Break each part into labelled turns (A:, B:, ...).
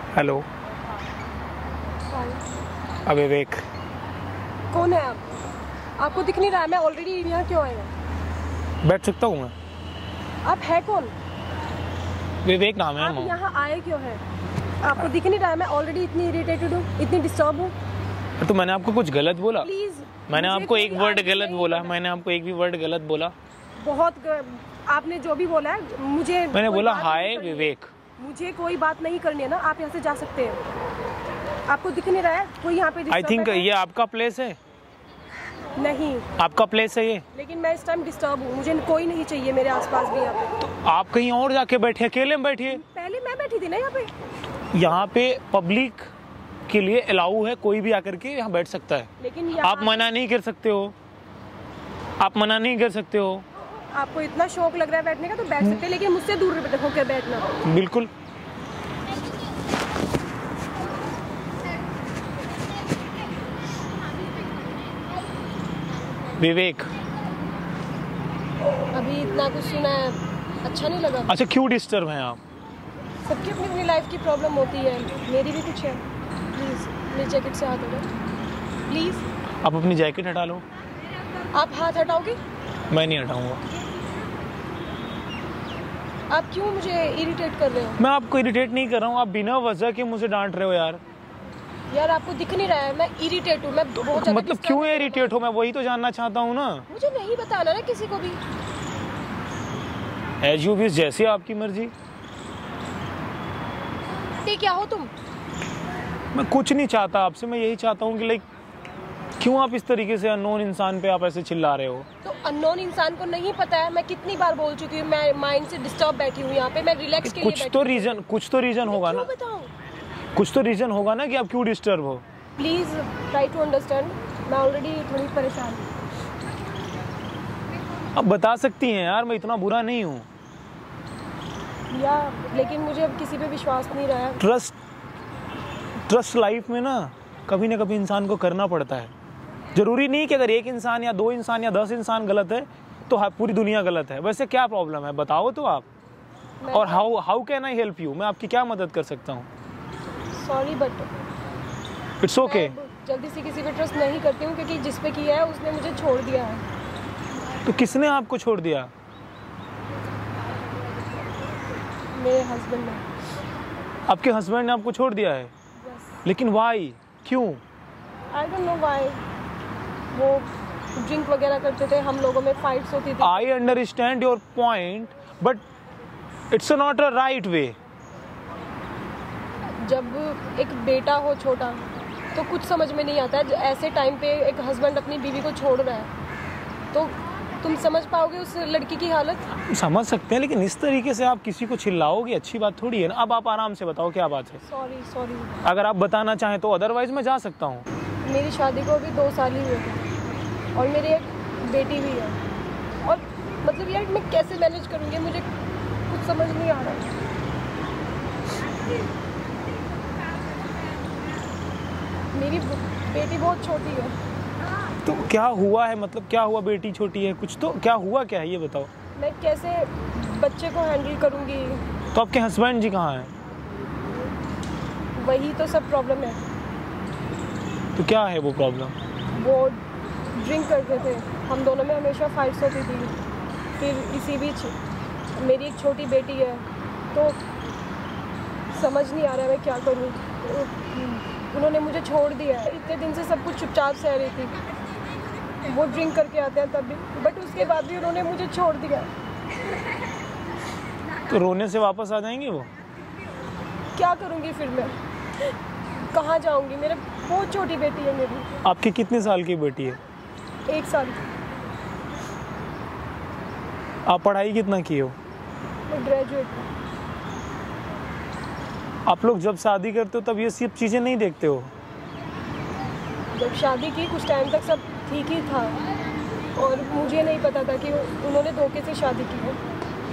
A: Hello. अविवेक।
B: कौन है आप? आपको दिख नहीं रहा है? मैं ऑलरेडी यहाँ क्यों आई हूँ?
A: बैठ सकता हूँ मैं?
B: आप है कौन?
A: विवेक नाम है।
B: आप यहाँ आए क्यों हैं? आपको दिख नहीं रहा है? मैं ऑलरेडी इतनी इरिटेटेड हूँ, इतनी डिस्टर्ब हूँ।
A: तो मैंने आपको कुछ गलत बोला?
B: प्लीज।
A: मैंने आपको एक वर्ड गलत बोला? मैंने आपको एक भी वर्ड गलत बोला?
B: आपने जो भी बोला है मुझे,
A: मैंने बोला हाय विवेक।
B: मुझे कोई बात नहीं करनी है ना, आप यहाँ से जा सकते हैं। आपको दिख नहीं रहा है कोई यहाँ पे?
A: आई थिंक ये आपका प्लेस है।
B: नहीं,
A: आपका प्लेस है ये।
B: लेकिन मैं इस टाइम डिस्टर्ब हूँ, मुझे कोई नहीं चाहिए मेरे आसपास भी यहाँ पे।
A: तो आप कहीं और जाके बैठे, अकेले में बैठिए।
B: पहले मैं बैठी थी ना यहाँ पे।
A: यहाँ पे पब्लिक के लिए अलाउ है, कोई भी आकर के यहाँ बैठ सकता है।
B: लेकिन
A: आप मना नहीं कर सकते हो, आप मना नहीं कर सकते हो।
B: आपको इतना शौक लग रहा है बैठने का तो बैठ सकते हैं, लेकिन मुझसे दूर होकर बैठना।
A: बिल्कुल। विवेक,
B: अभी इतना कुछ सुना है, अच्छा नहीं लगा।
A: अच्छा क्यों डिस्टर्ब हैं आप?
B: सबकी अपनी अपनी लाइफ की प्रॉब्लम होती है, मेरी भी कुछ है। प्लीज मेरी जैकेट से हाथ हटाओ प्लीज।
A: आप अपनी जैकेट हटा लो।
B: आप हाथ हटाओगे?
A: मैं नहीं हटाऊंगा।
B: आप क्यों मुझे इरिटेट कर रहे हो?
A: मैं आपको इरिटेट नहीं कर रहा हूँ, आप बिना वजह के मुझे डांट रहे हो यार।
B: यार आपको दिख नहीं रहा है मैं इरिटेट हूँ, मैं बहुत ज्यादा।
A: मतलब क्यों इरिटेट हो? मैं वही तो जानना चाहता हूँ ना।
B: मुझे नहीं बताना ना किसी को भी।
A: एज यू विश, जैसी आपकी मर्जी।
B: क्या हो तुम?
A: मैं कुछ नहीं चाहता आपसे, मैं यही चाहता हूँ कि लाइक क्यों आप इस तरीके से अननोन इंसान पे आप ऐसे चिल्ला रहे हो?
B: तो अननोन इंसान को नहीं पता है, मैं कितनी बार बोल चुकी हूँ, मैं माइंड से डिस्टर्ब बैठी हूँ यहाँ पे, मैं रिलैक्स के लिए बैठी हूँ।
A: कुछ तो रीजन होगा ना।
B: बताओ।
A: कुछ तो रीजन होगा ना कि आप क्यों डिस्टर्ब हो।
B: प्लीज ट्राई टू अंडरस्टैंड, मैं ऑलरेडी थोड़ी परेशान हूँ।
A: अब बता सकती हैं यार, मैं इतना बुरा नहीं हूँ।
B: या लेकिन मुझे अब किसी पे विश्वास नहीं रहा है।
A: ट्रस्ट लाइफ में ना कभी इंसान को करना पड़ता है। जरूरी नहीं कि अगर एक इंसान या दो इंसान या 10 इंसान गलत है तो पूरी दुनिया गलत है। वैसे क्या प्रॉब्लम है बताओ तो आप। और how can I help you? मैं आपकी क्या मदद कर सकता हूँ?
B: Sorry but
A: it's okay.
B: जल्दी से किसी पे ट्रस्ट नहीं करती हूँ, क्योंकि जिस पे किया है उसने मुझे छोड़ दिया है।
A: तो किसने आपको छोड़ दिया?
B: मेरे हस्बैंड ने।
A: आपके हस्बैंड ने आपको छोड़ दिया है?
B: yes.
A: लेकिन वाई? क्यों?
B: I don't know why. वो ड्रिंक वगैरह करते थे, हम लोगों में फाइट्स होती थी।
A: I understand your point, but it's not a right way.
B: जब एक बेटा हो छोटा तो कुछ समझ में नहीं आता है। ऐसे टाइम पे एक हस्बैंड अपनी बीवी को छोड़ रहा है तो तुम समझ पाओगे उस लड़की की हालत?
A: समझ सकते हैं, लेकिन इस तरीके से आप किसी को चिल्लाओगे अच्छी बात थोड़ी है ना। अब आप आराम से बताओ क्या बात है।
B: सॉरी।
A: अगर आप बताना चाहें तो, अदरवाइज मैं जा सकता हूँ।
B: मेरी शादी को अभी 2 साल ही हुए थे और मेरी एक बेटी भी है। और मतलब यार मैं कैसे मैनेज करूँगी, मुझे कुछ समझ नहीं आ रहा। मेरी बेटी बहुत छोटी है।
A: तो क्या हुआ है? मतलब क्या हुआ? बेटी छोटी है कुछ तो क्या हुआ? क्या है ये बताओ।
B: मैं कैसे बच्चे को हैंडल करूँगी?
A: तो आपके हस्बैंड जी कहाँ हैं?
B: वही तो सब प्रॉब्लम है।
A: तो क्या है वो प्रॉब्लम?
B: वो ड्रिंक करते थे, हम दोनों में हमेशा फाइट्स होती थी। फिर इसी बीच मेरी एक छोटी बेटी है तो समझ नहीं आ रहा है मैं क्या करूँ। उन्होंने मुझे छोड़ दिया है। इतने दिन से सब कुछ चुपचाप सह रही थी। वो ड्रिंक करके आते हैं तब भी, बट उसके बाद भी उन्होंने मुझे छोड़ दिया।
A: तो रोने से वापस आ जाएंगे वो?
B: क्या करूँगी फिर मैं? कहाँ जाऊँगी? मेरे बहुत छोटी बेटी है मेरी।
A: आपकी कितने साल की बेटी है?
B: 1 साल की।
A: आप पढ़ाई कितना किए हो?
B: मैं ग्रेजुएट हूँ।
A: आप लोग जब शादी करते हो तब ये सब चीज़ें नहीं देखते हो?
B: जब शादी की कुछ टाइम तक सब ठीक ही था और मुझे नहीं पता था कि उन्होंने धोखे से शादी की है।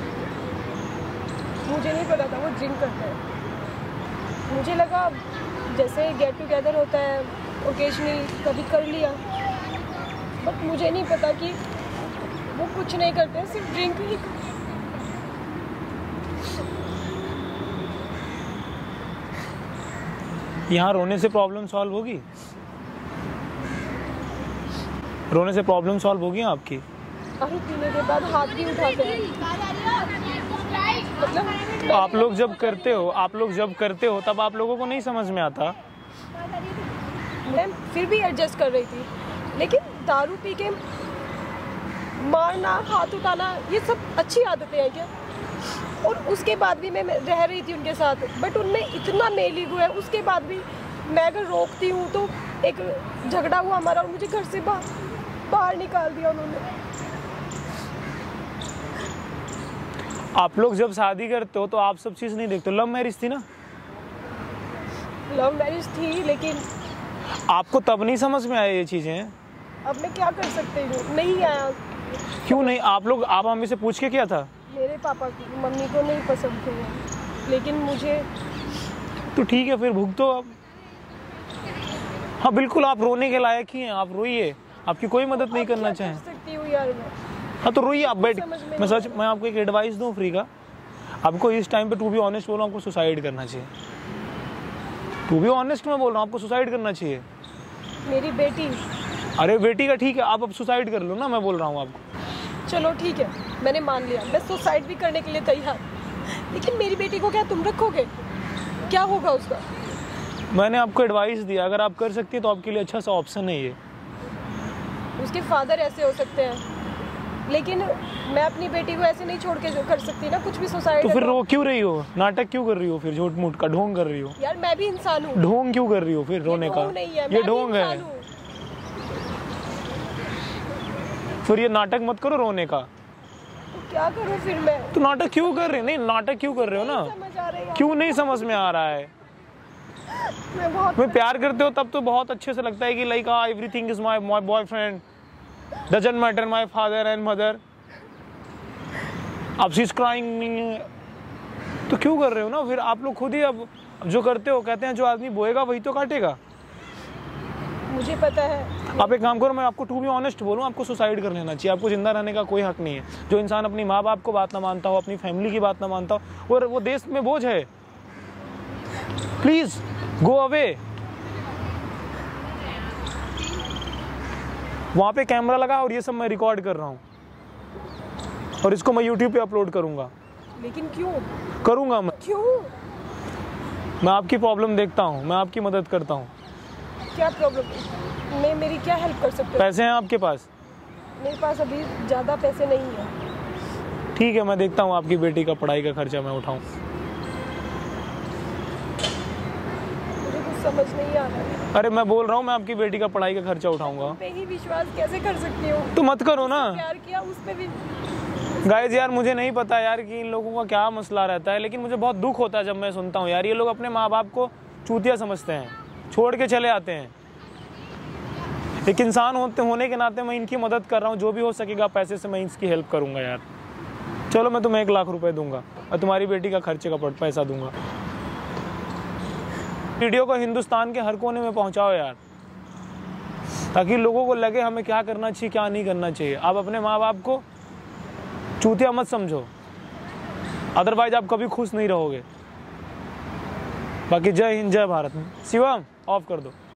B: मुझे नहीं पता था वो ड्रिंक करता है। मुझे लगा जैसे गेट टुगेदर होता है ओकेजनली कभी कर लिया, बट मुझे नहीं पता कि वो कुछ नहीं करते, सिर्फ ड्रिंक ही।
A: यहाँ रोने से प्रॉब्लम सॉल्व होगी? रोने से प्रॉब्लम सॉल्व होगी आपकी?
B: दारू पीने के बाद हाथ भी उठाते हैं। मतलब
A: आप लोग जब करते हो तब आप लोगों को नहीं समझ में आता?
B: मैं फिर भी एडजस्ट कर रही थी, लेकिन दारू पी के मारना, हाथ उठाना, ये सब अच्छी आदतें हैं क्या? और उसके बाद भी मैं रह रही थी उनके साथ, बट उनमें इतना मेल ईगो है। उसके बाद भी मैं अगर रोकती हूँ तो एक झगड़ा हुआ हमारा और मुझे घर से बाहर निकाल दिया उन्होंने।
A: आप लोग जब शादी करते हो तो आप सब चीज़ नहीं देखते? लव मैरिज थी ना?
B: लव मैरिज थी, लेकिन
A: आपको तब नहीं समझ में आया ये चीज़ें?
B: अब मैं क्या कर सकती हूँ, नहीं आया।
A: क्यों नहीं? आप मम्मी से पूछ के किया था?
B: मेरे पापा की मम्मी को नहीं पसंद थे वो, लेकिन मुझे।
A: तो ठीक है, फिर भुगतो अब। हाँ बिल्कुल, आप रोने के लायक ही हैं, आप रोइए, आपकी कोई मदद नहीं करना चाहे।
B: कर सकती हूँ यार मैं।
A: हाँ तो रोइए आप, बैठ। मैं आपको एक एडवाइस दूँ फ्री का, आपको इस टाइम पे टू बी ऑनेस्ट बोल रहा हूँ, आपको सुसाइड करना चाहिए। टू बी ऑनेस्ट मैं बोल रहा हूँ, आपको सुसाइड करना चाहिए।
B: मेरी बेटी।
A: अरे बेटी का ठीक है, आप अब सुसाइड कर लो ना, मैं बोल रहा हूँ आपको।
B: चलो ठीक है, मैंने मान लिया, मैं सुसाइड भी करने के लिए तैयार, लेकिन मेरी बेटी को क्या तुम रखोगे? क्या होगा उसका?
A: मैंने आपको एडवाइस दिया, अगर आप कर सकती है तो आपके लिए अच्छा सा ऑप्शन है ये।
B: उसके फादर ऐसे हो सकते हैं, लेकिन मैं अपनी बेटी को ऐसे नहीं छोड़ के कर सकती ना, कुछ भी सुसाइड।
A: तो फिर रो क्यों रही हो? नाटक क्यों कर रही हो? फिर झूठ मूठ का ढोंग कर रही हो?
B: यार मैं भी इंसान हूँ।
A: ढोंग क्यों कर रही हो फिर रोने का? ये ढोंग है। फिर ये नाटक मत करो रोने का।
B: तो क्या करूँ फिर मैं?
A: तो नाटक क्यों कर रहे हो? नहीं, नाटक क्यों कर रहे हो ना? क्यों नहीं समझ में आ रहा है? मैं प्यार करते हो तब तो बहुत अच्छे से लगता है कि like everything is my boyfriend, doesn't matter my father and mother. अब शी इज क्राइंग, तो क्यों कर रहे हो ना? फिर आप लोग खुद ही अब जो करते हो, कहते हैं जो आदमी बोएगा वही तो काटेगा।
B: मुझे पता है।
A: आप एक काम करो, मैं आपको टू बी ऑनेस्ट बोलूं, आपको सुसाइड कर लेना चाहिए। आपको जिंदा रहने का कोई हक नहीं है। जो इंसान अपनी माँ बाप को बात ना मानता हो, अपनी फैमिली की बात ना मानता हो, और वो देश में बोझ है। Please go away. वहां पे कैमरा लगा और ये सब मैं रिकॉर्ड कर रहा हूँ, और इसको मैं यूट्यूब पे अपलोड करूंगा।
B: लेकिन क्यों
A: करूंगा? मैं
B: क्यों?
A: मैं आपकी प्रॉब्लम देखता हूँ, मैं आपकी मदद करता हूँ।
B: क्या प्रॉब्लम? मैं मेरी क्या हेल्प कर सकते हो?
A: पैसे हैं आपके पास?
B: मेरे पास अभी ज़्यादा पैसे नहीं है।
A: ठीक है, मैं देखता हूँ आपकी बेटी का पढ़ाई का खर्चा मैं उठाऊँ।
B: मुझे कुछ समझ नहीं आ रहा है।
A: अरे मैं बोल रहा हूँ, मैं आपकी बेटी का पढ़ाई का खर्चा उठाऊंगा।
B: पे ही विश्वास कैसे कर सकती हूँ?
A: तो मत करो ना।
B: प्यार किया उस पे भी।
A: गाइस यार, मुझे नहीं पता यार कि इन लोगों का क्या मसला रहता है, लेकिन मुझे बहुत दुख होता है जब मैं सुनता हूँ यार, ये लोग अपने माँ बाप को चूतिया समझते हैं, छोड़ के चले आते हैं। एक इंसान होने के नाते मैं इनकी मदद कर रहा हूँ, जो भी हो सकेगा पैसे से मैं इसकी हेल्प करूँगा यार। चलो मैं तुम्हें 1 लाख रुपए दूंगा और तुम्हारी बेटी का खर्चे का पैसा दूंगा। वीडियो को हिंदुस्तान के हर कोने में पहुंचाओ यार, ताकि लोगों को लगे हमें क्या करना चाहिए क्या नहीं करना चाहिए। आप अपने माँ बाप को चूतिया मत समझो, अदरवाइज आप कभी खुश नहीं रहोगे। बाकी जय हिंद, जय भारत। शिवम ऑफ कर दो।